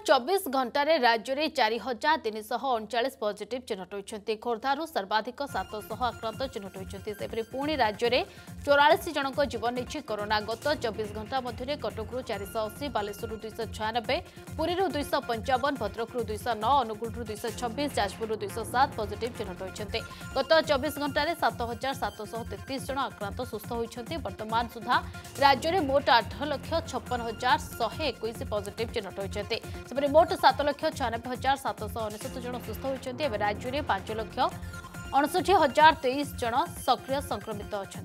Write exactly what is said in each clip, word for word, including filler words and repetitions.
चौबीस घंटे राज्य में चार हजार तीन शह अड़चाश पजिट चिन्हट होती खोर्धारू सर्वाधिक सातश आक्रांत चिन्हट होती सेपरी पुणी राज्य में चौराश जनक जीवन नहीं कोरोना गत चौबीस घंटा मध्य कटकू चार अशी बालेश्वर दुईश छयानबे पुरी दुईश पंचावन भद्रक दुईश नौ अनुगुल दुईश छब्बीस जाजपुर दुईश सात पजिट चिन्हट होती गत चौबीस घंटे सात हजार सातश तेतीस जन आक्रांत सुस्थ होती वर्तमान सुधा राज्य में मोट आठ लक्ष छप्पन हजार शहे एक पजिट चिन्हट होती सेपरि मोट सात लक्ष छयानबे हजार सातश अनेशत जन सुस्थ होती राज्य में पांच लक्ष अणसठी हजार तेईस जन सक्रिय संक्रमित अच्छा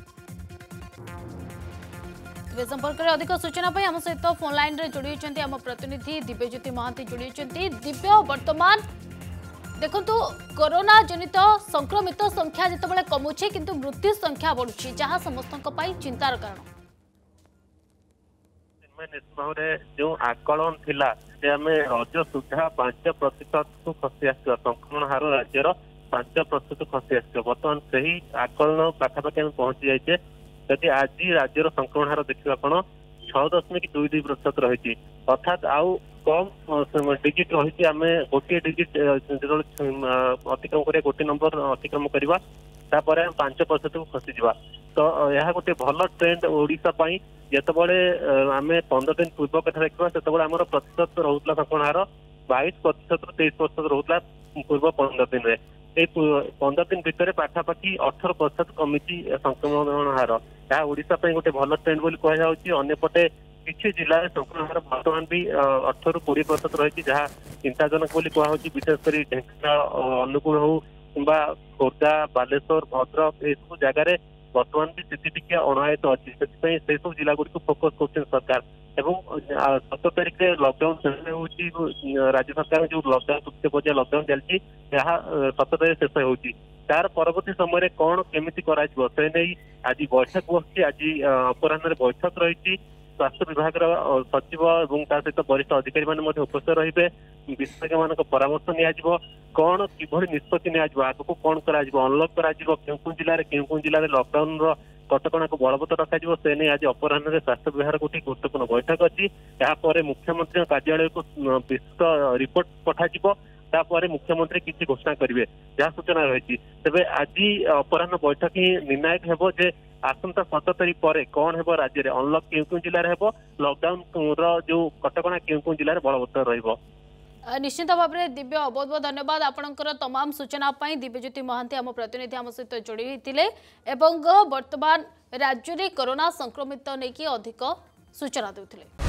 संपर्क में अधिक सूचना आम सहित फोन लाइन रे जोड़ी होती आम प्रतिनिधि दिव्यज्योति महांती जोड़ी होती दिव्य वर्तमान देखु कोरोना जनित संक्रमित संख्या जिते कमुचे किंतु मृत्यु संख्या बढ़ुची जहाँ समस्त चिंतार कारण निश्चित भाव जो आकलन थिला रज सुधा पांच प्रतिशत को खसी आस संक्रमण हार राज्यर पांच प्रतिशत खसी आस बर्तमान से ही आकलन पाखापाखि आम पहुंची जाइए जदि आज राज्यर संक्रमण हार देखा आपण छह दशमिक दुई दुई प्रतिशत रही अर्थात आउ कम डिजिट रही आम गोटे डिजिट जो अतिक्रम कर गोटे नंबर अतिक्रम करवा तापर पांच प्रतिशत को खसीजा तो यह गोटे भल ट्रेंड ओडिशा जितेबाला आम पंद्रह दिन पूर्व कथा देखा से आम प्रतिशत रोला संक्रमण हार बाईस प्रतिशत रु तेईस प्रतिशत रोला पूर्व पंद्रह दिन में ये पंद्रह दिन भितर पाखापाखि अठर प्रतिशत कमी संक्रमण हार यह ओडिशा गोटे भल ट्रेंड बोली कहपटे किसी जिले में संक्रमण हार बर्तमान भी अठर रु कोड़े प्रतिशत रही जहाँ चिंताजनक बोली कहूँ विशेषकर ढेंकानाल अनुगुल हो कि खोर्धा बालेश्वर भद्रक ये सब जगार बर्तमान भी स्थिति टी अणायत अच्छी से सब जिला गुड़ी फोकस कर सरकार सतर तारीख में लकडाउन हो राज्य सरकार जो लकडाउन तृतीय पर्याय लकडाउन चलती सतर तारीख शेष हो तार परवर्ती समय कौन केमी कर आज बैठक बस आज अपराह बैठक रही स्वास्थ्य विभाग सचिव और सहित वरिष्ठ अधिकारी मैंने उपस्थित रही विशेषज्ञ मान परामर्श नि कौन कि निष्पत्ति आग को कौन कर अनलक कर जिले में क्यों क्यों जिले में लकडाउन कटकणा को बलवत्तर रखा से नहीं आज अपराह स्वास्थ्य विभाग गोटे गुरुत्वपूर्ण बैठक अच्छी यापर मुख्यमंत्री कार्यालय को विस्तृत रिपोर्ट पठाଯିव तापर मुख्यमंत्री किसी घोषणा करेंगे जहाँ सूचना रही तेज आज अपराह बैठक ही निर्णायक हेबो जे आसंता सतर तारीख पर कौन है राज्य में अनलक क्यों क्यों जिले में लकडाउन जो कटकणा क्यों क्यों जिले में बलवत्तर रहिबो। निश्चित भाव में दिव्य बहुत बहुत धन्यवाद आपणकर तमाम सूचना दिव्यज्योति महांती आम प्रतिनिधि आम सहित जोड़ी होते वर्तमान राज्य में कोरोना संक्रमित नहीं अधिक सूचना देते।